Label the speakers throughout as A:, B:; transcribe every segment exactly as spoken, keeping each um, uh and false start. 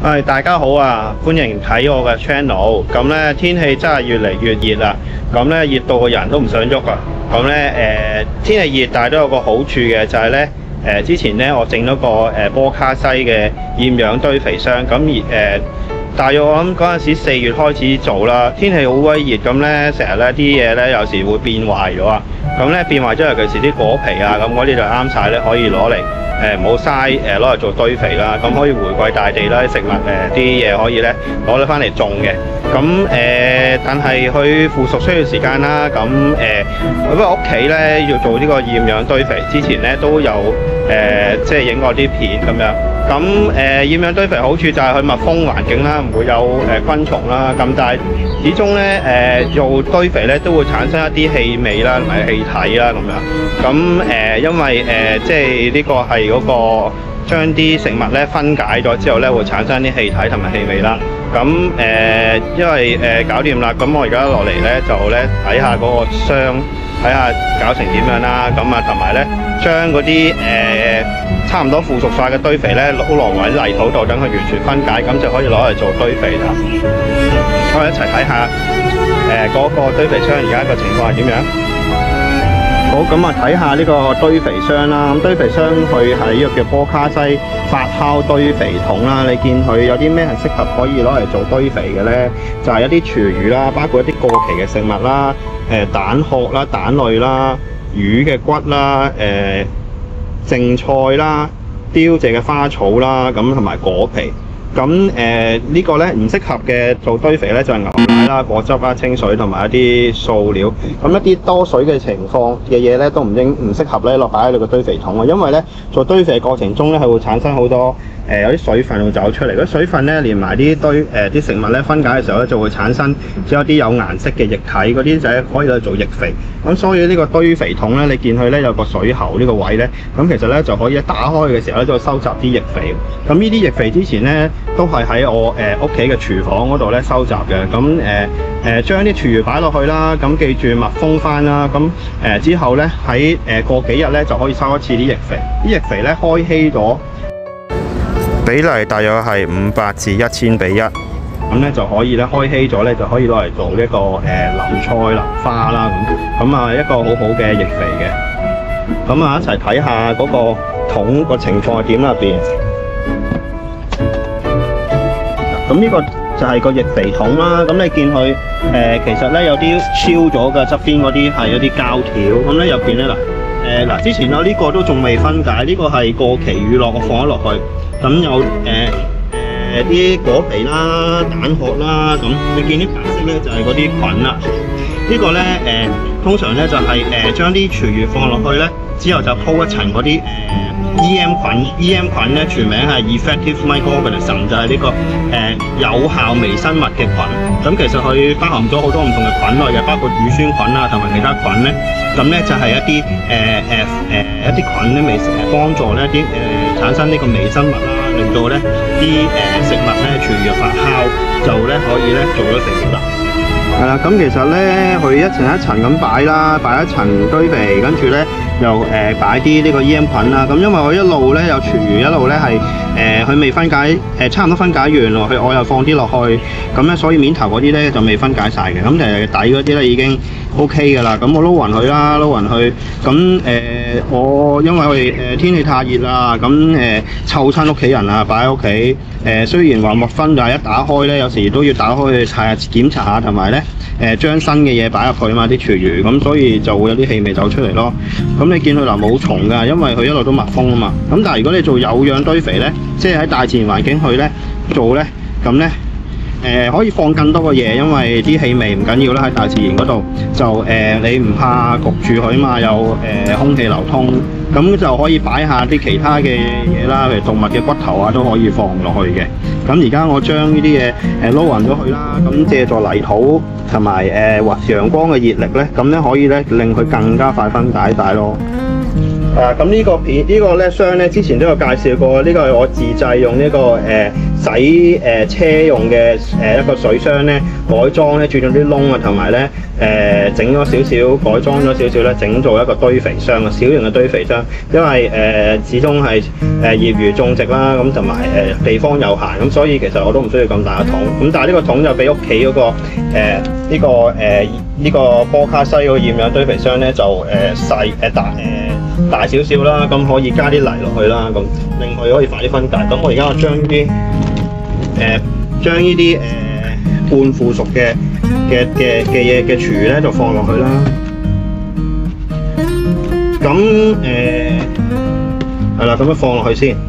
A: 係大家好啊，歡迎睇我嘅 channel。咁咧天氣真係越嚟越熱啦，咁咧熱到個人都唔想喐啊。咁咧誒天氣熱，但係都有個好處嘅，就係咧誒之前咧我整咗個誒波卡西嘅厭氧堆肥箱，咁而誒大約我諗嗰陣時四月開始做啦，天氣好鬼熱，咁咧成日咧啲嘢咧有時會變壞咗啊。咁咧變壞咗，尤其是啲果皮啊，咁嗰啲就啱晒咧，可以攞嚟。誒唔好嘥誒攞嚟做堆肥啦，咁可以回饋大地啦，啲食物誒啲嘢可以咧攞得翻嚟種嘅。咁誒、呃，但係佢附屬需要時間啦。咁誒，不過屋企咧要做呢個厭氧堆肥之前咧都有誒、呃，即係影過啲片咁樣。咁誒、呃、厭氧堆肥好處就係佢密封環境啦，唔會有誒、呃、昆蟲啦。咁但係始終咧誒、呃、做堆肥咧都會產生一啲氣味啦，同埋氣體啦咁樣。咁誒、呃、因為誒、呃、即係呢個係嗰個將啲食物咧分解咗之後咧，會產生啲氣體同埋氣味啦。咁誒、呃、因為誒、呃、搞掂啦，咁我而家落嚟咧就咧睇下嗰個箱，睇下搞成點樣啦。咁啊同埋咧將嗰啲誒差唔多附屬化嘅堆肥咧撈落喺泥土度，等佢完全分解，咁就可以攞嚟做堆肥啦。我哋一齊睇下誒嗰個堆肥箱而家個情況係點樣。好，咁啊睇下呢個堆肥箱啦。咁堆肥箱佢係呢個叫波卡西發酵堆肥桶啦。你見佢有啲咩係適合可以攞嚟做堆肥嘅咧？就係、是、一啲廚餘啦，包括一啲過期嘅食物啦，誒蛋殼啦、蛋類啦、魚嘅骨啦、誒、呃、剩菜啦、凋謝嘅花草啦，咁同埋果皮。咁誒、呃這個、呢個咧唔適合嘅做堆肥咧，就係、是、牛奶啦、果汁啦、清水同埋一啲塑料。咁一啲多水嘅情況嘅嘢咧，都唔應唔適合咧落擺喺你個堆肥桶啊。因為咧做堆肥嘅過程中咧，係會產生好多誒、呃、有啲水分會走出嚟。嗰水分咧連埋啲堆誒啲、呃、食物咧分解嘅時候咧，就會產生只有啲有顏色嘅液體，嗰啲就係可以去做液肥。咁所以呢個堆肥桶咧，你見佢咧有個水喉呢個位咧，咁其實咧就可以一打開嘅時候咧，就收集啲液肥。咁呢啲液肥之前咧，都係喺我誒屋企嘅廚房嗰度咧收集嘅。咁誒誒將啲廚餘擺落去啦，咁記住密封翻啦。咁誒、呃、之後咧喺誒過幾日咧就可以收一次啲液肥。啲液肥咧開稀咗，比例大約係五百至一千比一。咁咧就可以咧開稀咗咧就可以攞嚟做一個誒、呃、淋菜淋花啦。咁咁啊一個好好嘅液肥嘅。咁啊一齊睇下嗰個桶個情況係點入邊。咁呢個就係個液肥桶啦。咁你見佢誒、呃、其實咧有啲超咗嘅，側邊嗰啲係一啲膠條。咁咧入邊咧嗱誒嗱之前我呢個都仲未分解，呢、這個係過期乳酪，我放咗落去。咁有誒誒啲果皮啦、蛋殼啦。咁你見啲白色咧就係嗰啲菌啦。這個、呢個咧誒通常咧就係誒將啲廚餘放落去咧，之後就鋪一層嗰啲誒。E M 菌 ，E M 菌咧全名係 Effective Microorganism， 就係呢、這個誒、呃、有效微生物嘅菌。咁其實佢包含咗好多唔同嘅菌類嘅，包括乳酸菌啊同埋其他菌咧。咁咧就係一啲誒誒誒一啲菌咧微誒幫助咧啲誒產生呢個微生物啦，令到咧啲誒食物咧廚餘發酵，就咧可以咧做咗肥料啦。係啦，咁其實咧佢一層一層咁擺啦，擺一層堆肥，跟住咧又誒擺啲呢個 E M 菌啦。咁因為我一路咧有廚餘，一路咧係誒佢未分解，誒、呃、差唔多分解完落去，我又放啲落去，咁咧所以面頭嗰啲咧就未分解晒嘅。咁誒底嗰啲咧已經 O K 㗎啦。咁我撈勻佢啦，撈勻佢。咁誒、呃、我因為誒、呃、天氣太熱啦，咁誒湊親屋企人啊，擺喺屋企。誒、呃、雖然話密封，但係一打開咧，有時都要打開去查下檢查下，同埋咧誒將新嘅嘢擺入去啊嘛，啲廚餘，咁所以就會有啲氣味走出嚟咯。咁你見佢嗱冇蟲㗎，因為佢一路都密封啊嘛。咁但係如果你做有氧堆肥咧，即係喺大自然環境去咧做咧，咁咧誒可以放更多嘅嘢，因為啲氣味唔緊要啦，喺大自然嗰度就誒、呃、你唔怕焗住佢嘛，有誒、呃、空氣流通。咁就可以擺下啲其他嘅嘢啦，譬如動物嘅骨頭啊都可以放落去嘅。咁而家我將呢啲嘢誒撈勻咗佢啦，咁借助泥土同埋誒或陽光嘅熱力咧，咁咧可以咧令佢更加快分解晒咯。啊，咁呢個片、這個、呢個咧箱咧之前都有介紹過，呢、這個係我自製用呢、這個誒洗誒、呃、車用嘅誒、呃、一個水箱咧，改裝咧，轉咗啲窿啊，同埋咧誒整咗少少改裝咗少少咧，整做一個堆肥箱啊，小型嘅堆肥箱。因為誒、呃、始終係誒業餘種植啦，咁同埋誒地方有限，咁所以其實我都唔需要咁大嘅桶。咁但係呢個桶就比屋企嗰個誒呢、呃這個誒呢、呃這個波卡西嗰個厭氧堆肥箱咧就誒細誒大誒、呃、大少少啦，咁可以加啲泥落去啦，咁另外可以快啲分解。咁我而家我將呢啲誒將呢啲誒半腐熟嘅嘅嘅嘅嘢嘅廚咧就放落去啦。咁誒係啦，咁樣放落去先。誒、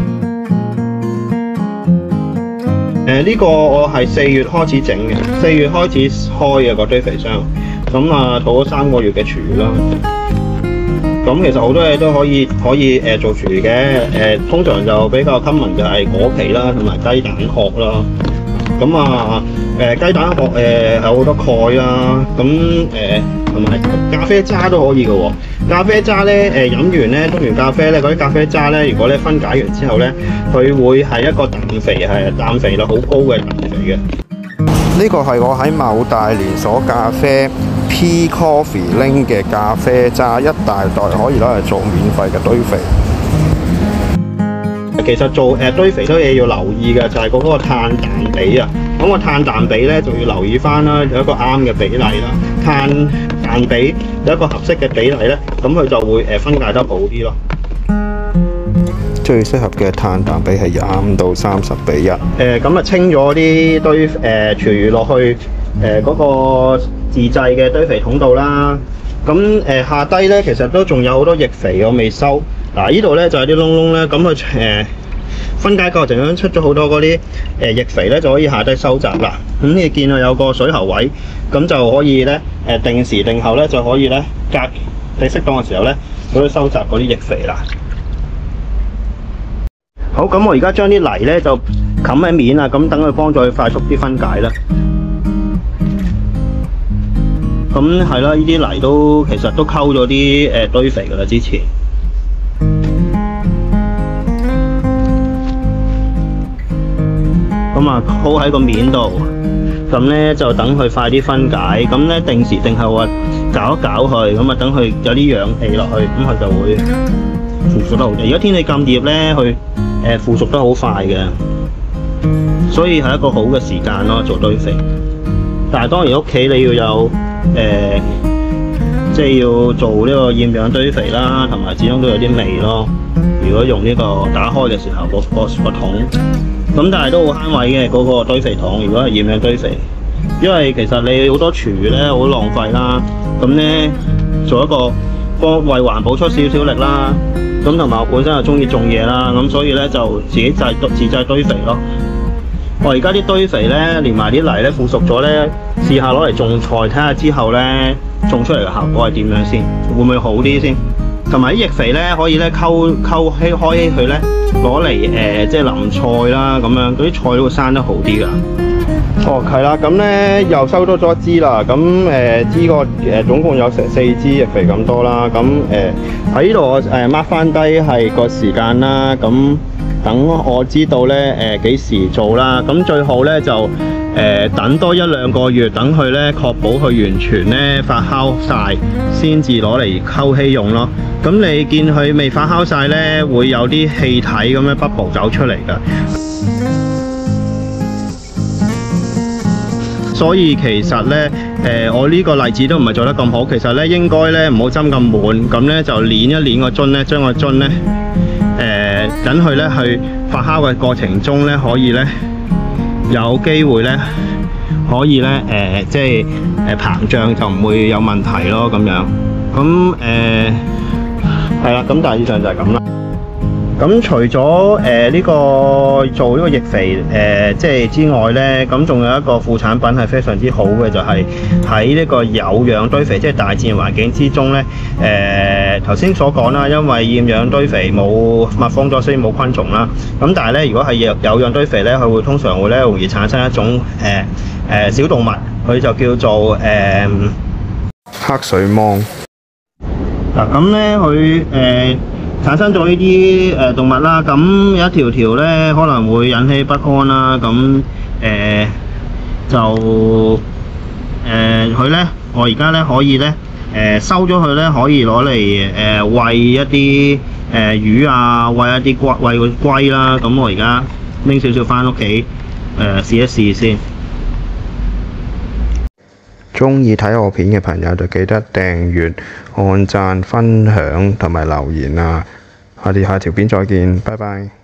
A: 呃、呢、這個我係四月開始整嘅，四月開始開嘅個堆肥箱。咁啊，做咗三個月嘅廚餘啦。咁其實好多嘢都可以可以誒、呃、做廚餘嘅。誒、呃、通常就比較 common 就係果皮啦，同埋雞蛋殼啦。咁啊誒雞蛋殼誒有好多鈣啦。咁誒同埋咖啡渣都可以嘅喎。咖啡渣咧誒飲完咧沖完咖啡咧，嗰啲咖啡渣咧，如果咧分解完之後咧，佢會係一個氮肥，係氮肥率好高嘅氮肥嘅。
B: 呢個係我喺某大連鎖咖啡 P Coffee 拎嘅咖啡渣，一大袋可以攞嚟做免費嘅堆肥。
A: 其實做誒、呃、堆肥都嘢要留意嘅，就係、是、嗰個碳氮比啊。咁、個碳氮比咧就要留意翻啦，有一個啱嘅比例啦。碳氮比有一個合適嘅比例咧，咁佢就會誒分解得好啲咯。
B: 最適合嘅碳氮比係廿五到三十比一。
A: 誒咁啊，清咗啲堆誒廚餘落去誒嗰、呃那個自製嘅堆肥桶度啦。咁誒、呃、下低咧，其實都仲有好多液肥我未收。嗱，呢度咧就有啲窿窿咧，咁佢誒分解過程中出咗好多嗰啲誒液肥咧，就可以下低收集啦。咁你見到有個水喉位，咁就可以咧誒定時定候咧就可以咧隔你適當嘅時候咧，可以收集嗰啲液肥啦。好，咁我而家將啲泥咧就冚喺面啊，咁等佢幫助佢快速啲分解啦。咁係啦，呢啲泥都其實都溝咗啲誒堆肥噶啦，之前。咁啊，鋪喺個面度，咁咧就等佢快啲分解。咁咧定時定候啊，搞一搞佢，咁啊等佢有啲氧氣落去，咁佢就會腐熟得好啲。而家天氣咁熱咧，佢誒腐熟得好快嘅，所以係一個好嘅時間咯，做堆肥。但係當然屋企你要有誒、呃，即係要做呢個厭氧堆肥啦，同埋始終都有啲味咯。如果用呢個打開嘅時候，個個個桶。咁但係都好慳位嘅嗰、那個堆肥桶，如果係厭氧堆肥，因為其實你好多廚餘咧好浪費啦，咁咧做一個幫為環保出少少力啦，咁同埋我本身又中意種嘢啦，咁所以咧就自己製自製堆肥咯。我而家啲堆肥咧連埋啲泥咧腐熟咗咧，試下攞嚟種菜，睇下之後咧種出嚟嘅效果係點樣先，會唔會好啲先？同埋啲液肥咧可以咧溝溝稀開稀佢咧。攞嚟誒，即係淋菜啦，咁樣嗰啲菜都會生得好啲噶。哦，係啦，咁咧又收多咗一支啦。咁誒，呢個誒總共有成四支液肥咁多啦。咁誒喺呢度我誒 mark 翻低係個時間啦。咁等我知道咧誒幾時做啦。咁最好咧就誒、呃、等多一兩個月，等佢咧確保佢完全咧發酵晒，先至攞嚟溝稀用咯。咁你見佢未發酵晒咧，會有啲氣體咁樣 bubble 走出嚟㗎。所以其實咧，誒、呃、我呢個例子都唔係做得咁好。其實咧應該咧唔好斟咁滿，咁咧就捏一捏個樽咧，將個樽咧誒等佢咧去發酵嘅過程中咧，可以咧有機會咧可以咧誒、呃、即係誒膨脹就唔會有問題咯咁樣。咁誒。呃係啦，咁大致上就係咁啦。咁除咗誒呢個做呢個液肥誒、呃、即係之外咧，咁仲有一個副產品係非常之好嘅，就係喺呢個有氧堆肥，即係大自然環境之中咧。誒頭先所講啦，因為厭氧堆肥冇密封咗，所以冇昆蟲啦。咁但係咧，如果係有有氧堆肥咧，佢會通常會咧容易產生一種誒誒、呃呃、小動物，佢就叫做誒、呃、
B: 黑水虻。
A: 嗱咁咧，佢誒產生咗呢啲誒動物啦。咁有一條條咧可能會引起不安啦。咁誒、呃、就誒佢咧，我而家咧可以咧誒、呃、收咗佢咧，可以攞嚟誒餵一啲誒、呃、魚啊，餵一啲龜，餵個龜啦。咁我而家拎少少翻屋企誒試一試先。
B: 中意睇我片嘅朋友就記得訂閱、按讚、分享同埋留言啊！我哋下條片再見，拜拜。